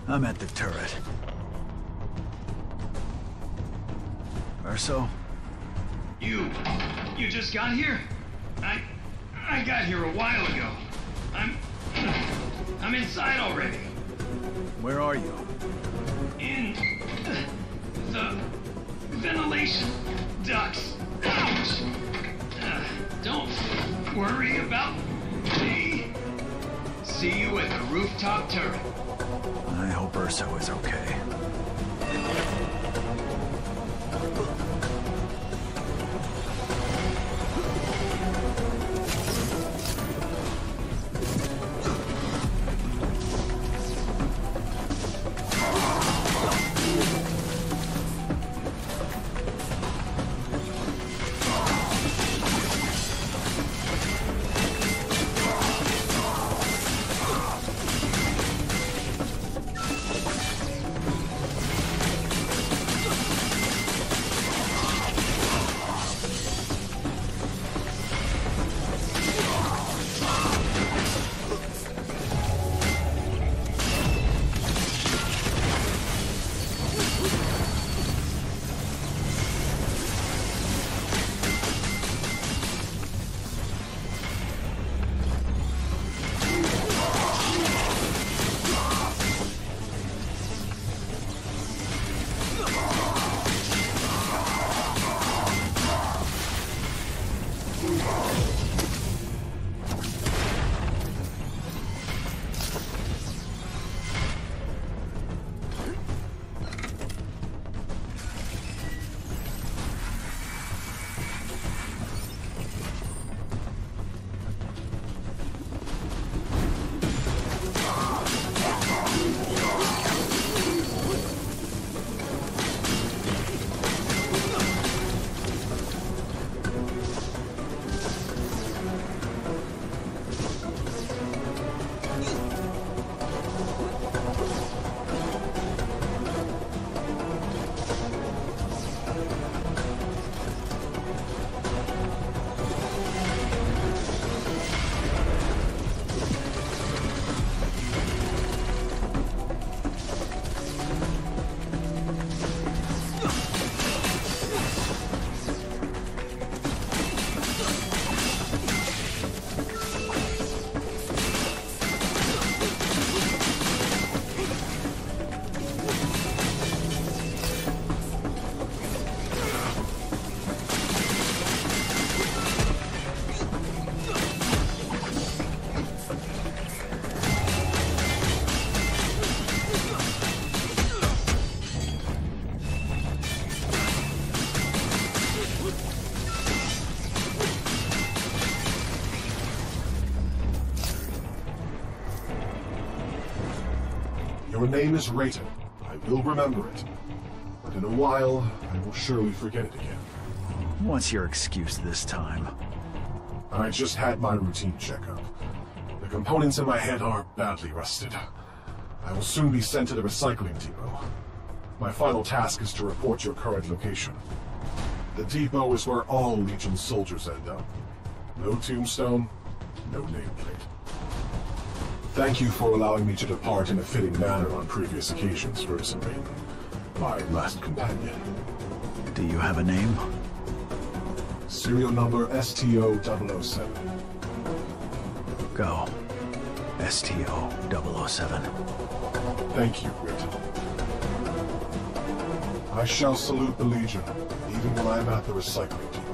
I'm at the turret. Urso? You just got here? I got here a while ago. I'm inside already. Where are you? In the ventilation ducts. Ouch! Don't worry about me. See you at the rooftop turret. I hope Urso is okay. Your name is Rayton. I will remember it. But in a while, I will surely forget it again. What's your excuse this time? I just had my routine checkup. The components in my head are badly rusted. I will soon be sent to the recycling depot. My final task is to report your current location. The depot is where all Legion soldiers end up. No tombstone, no nameplate. Thank you for allowing me to depart in a fitting manner on previous occasions, Rayton, my last companion. Do you have a name? Serial number STO-007. Go. STO-007. Thank you, Rayton. I shall salute the Legion, even when I'm at the recycling depot.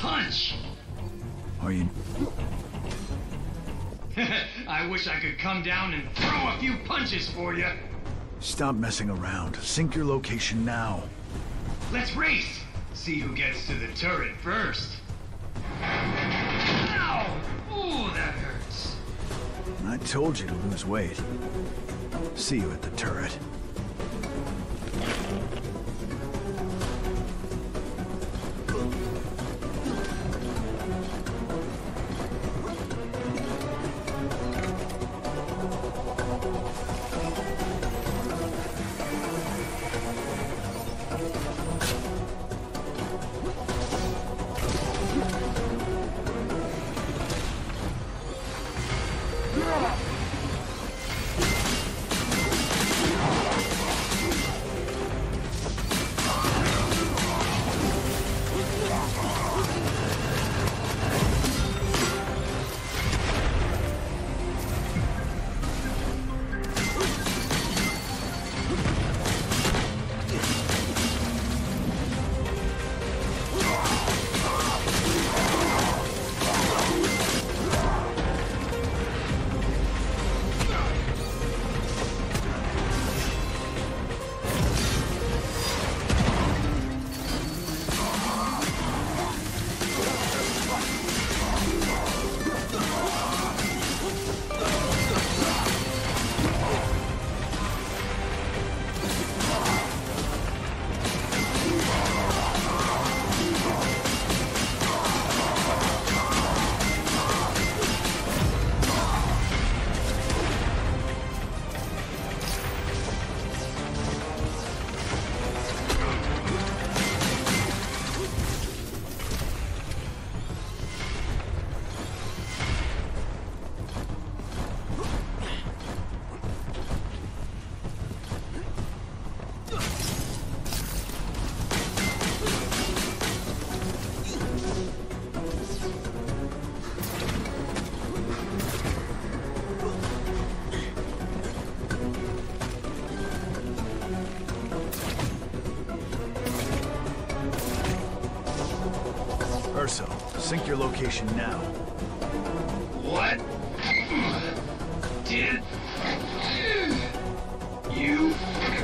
punch. Are you... I wish I could come down and throw a few punches for you. Stop messing around. Sync your location now. Let's race. See who gets to the turret first. Ow! Ooh, that hurts. I told you to lose weight. See you at the turret. Urso, sync your location now. What? Did you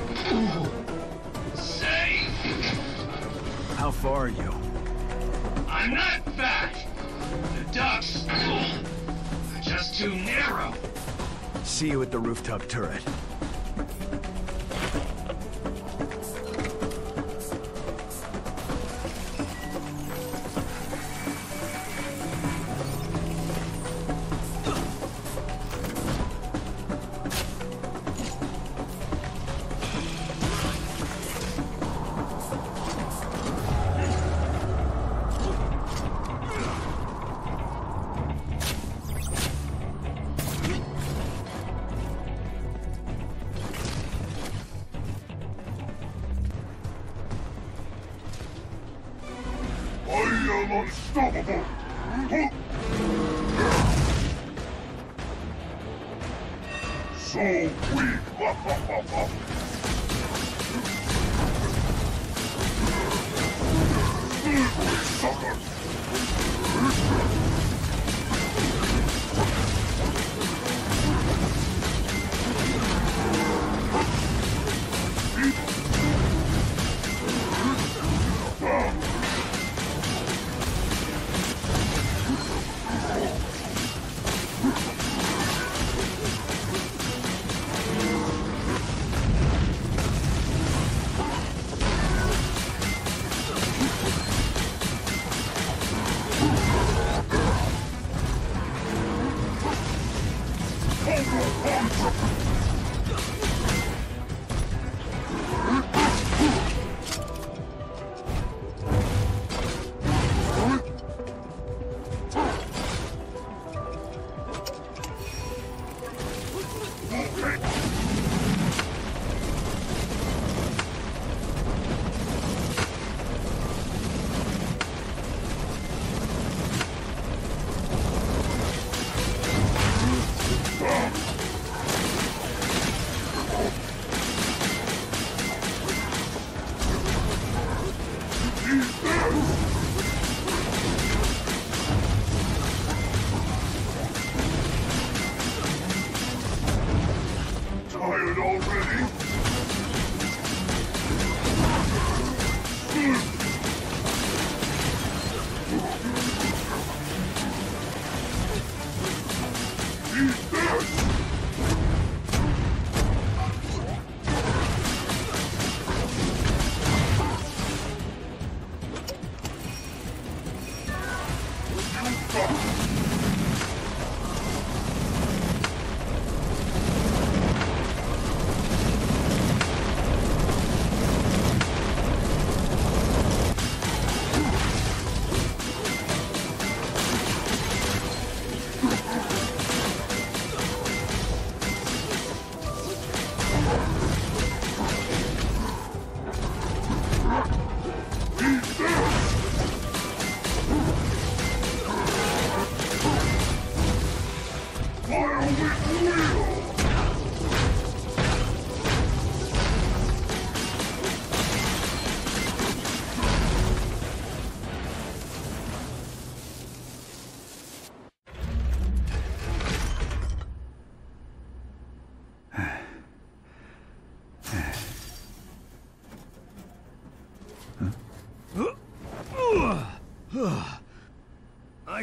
say? How far are you? I'm not fat. The ducks are just too narrow. See you at the rooftop turret. Unstoppable! So weak! Sucker!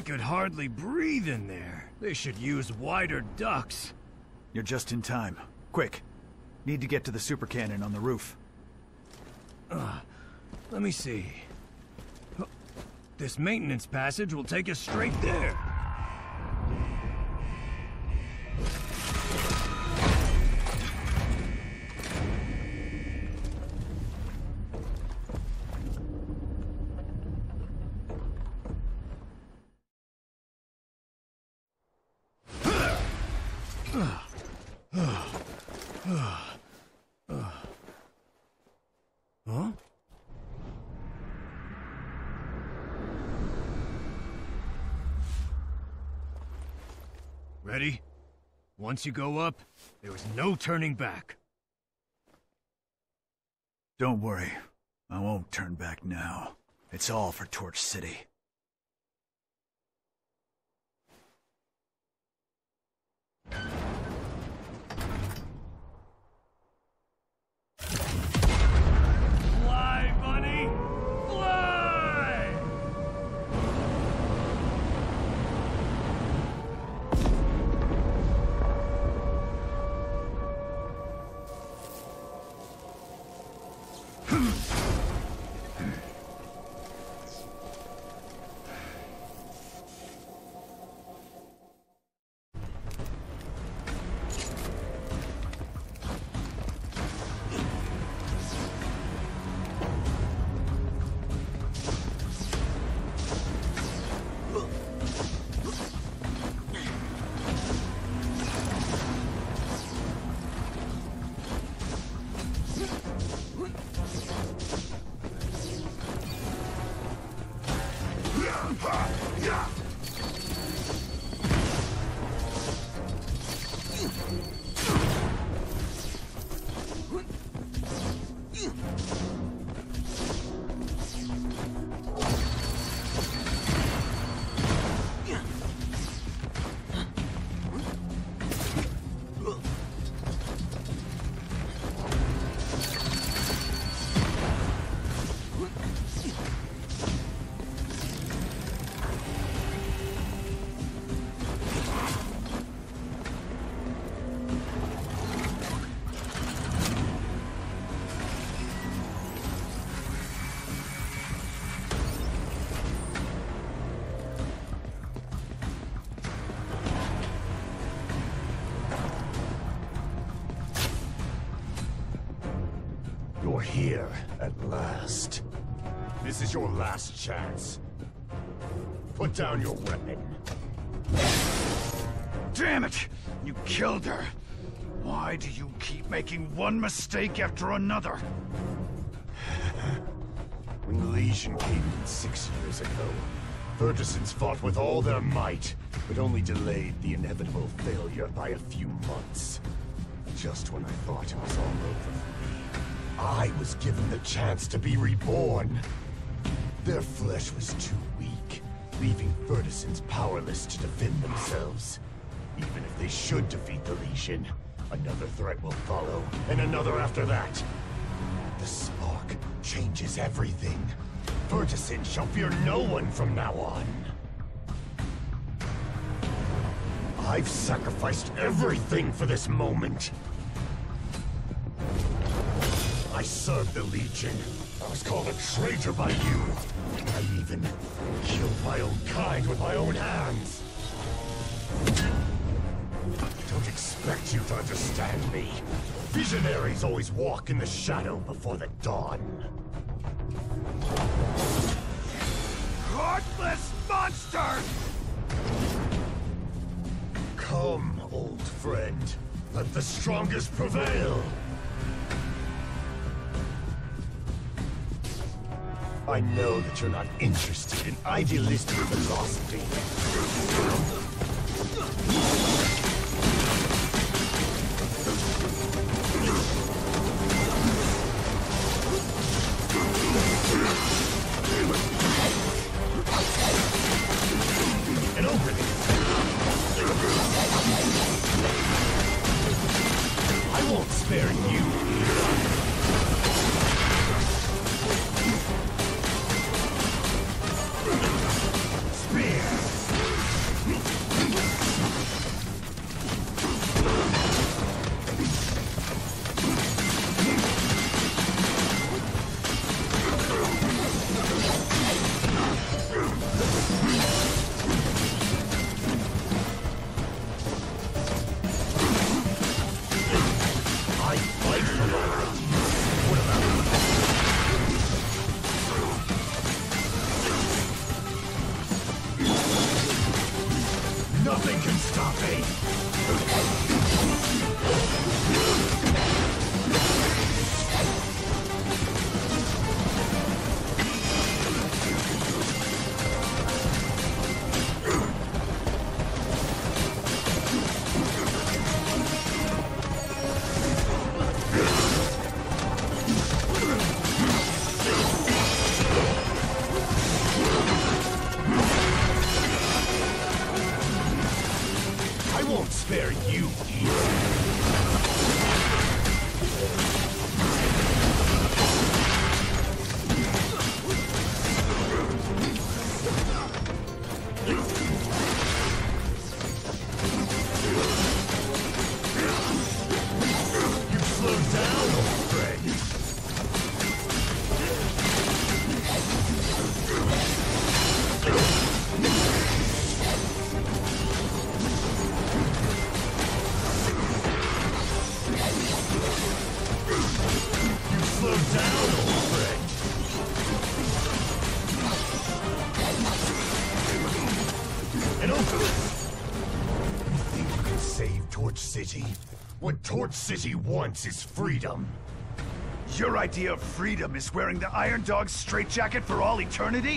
could hardly breathe in there. They should use wider ducts. You're just in time. Quick. Need to get to the super cannon on the roof. Let me see. This maintenance passage will take us straight there. Huh? Ready? Once you go up, there is no turning back. Don't worry. I won't turn back now. It's all for Torch City. Fly, bunny! Fly! You're here at last. This is your last chance. Put down your weapon. Damn it! You killed her! Why do you keep making one mistake after another? When the Legion came in 6 years ago, Ferguson's fought with all their might, but only delayed the inevitable failure by a few months. Just when I thought it was all over for me, I was given the chance to be reborn. Their flesh was too weak, leaving Fergusons powerless to defend themselves. Even if they should defeat the Legion, another threat will follow, and another after that. The spark changes everything. Ferguson shall fear no one from now on. I've sacrificed everything for this moment. I served the Legion. I was called a traitor by you. I even killed my own kind with my own hands. Don't expect you to understand me. Visionaries always walk in the shadow before the dawn. Heartless monster! Come, old friend. Let the strongest prevail. I know that you're not interested in idealistic philosophy. And open it. I won't spare you. Spear! I won't spare you, hero. What Torch City wants is freedom. Your idea of freedom is wearing the Iron Dog's straitjacket for all eternity?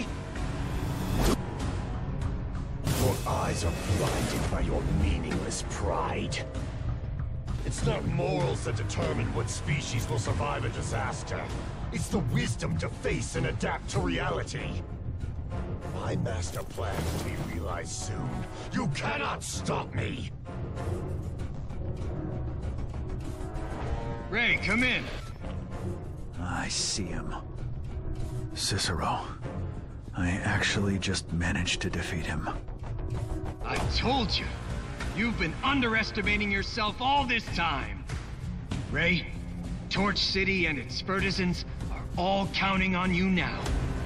Your eyes are blinded by your meaningless pride. It's not morals that determine what species will survive a disaster. It's the wisdom to face and adapt to reality. My master plan will be realized soon. You cannot stop me! Ray, come in. I see him. Cicero. I actually just managed to defeat him. I told you. You've been underestimating yourself all this time. Ray, Torch City and its F.I.S.T are all counting on you now.